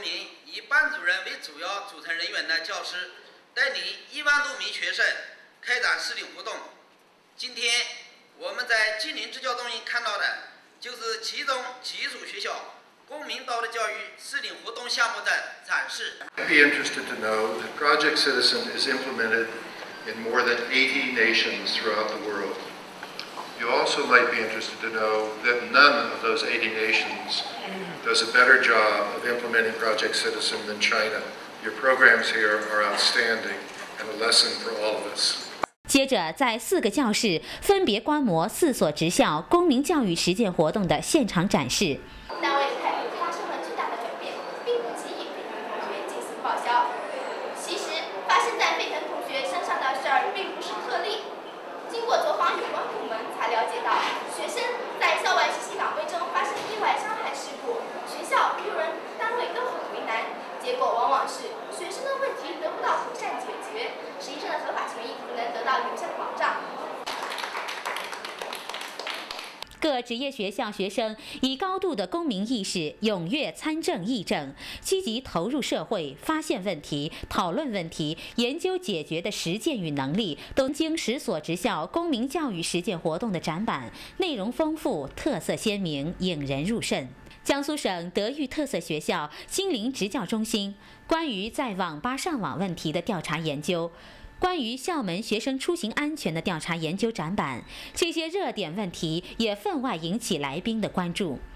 名以班主任为主要组成人员的教师，带领1万多名学生开展适龄活动。今天我们在吉林支教中心看到的，就是其中几所学校公民道德教育适龄活动项目的展示。 I'd be interested to know that Project Citizen is implemented in more than 80 nations throughout the world. You also might be interested to know that none of those 80 nations does a better job of implementing Project Citizen than China. Your programs here are outstanding and a lesson for all of us. 接着，在4个教室分别观摩4所职校公民教育实践活动的现场展示。 单位态度发生了巨大的转变，并不急于沸腾同学进行报销。其实，发生在沸腾同学身上的事儿并不是特例。经过走访有关部门，才了解到，学生在校外实习岗位中发生意外伤害事故，学校、用人、单位都很为难。结果往往是学生的问题得不到妥善解决，实习生的合法权益不能得到有效的保障。 各职业学校学生以高度的公民意识，踊跃参政议政，积极投入社会，发现问题、讨论问题、研究解决的实践与能力，都经10所职校公民教育实践活动的展板，内容丰富，特色鲜明，引人入胜。江苏省德育特色学校金陵职教中心关于在网吧上网问题的调查研究。关于校门学生出行安全的调查研究展板，这些热点问题也分外引起来宾的关注。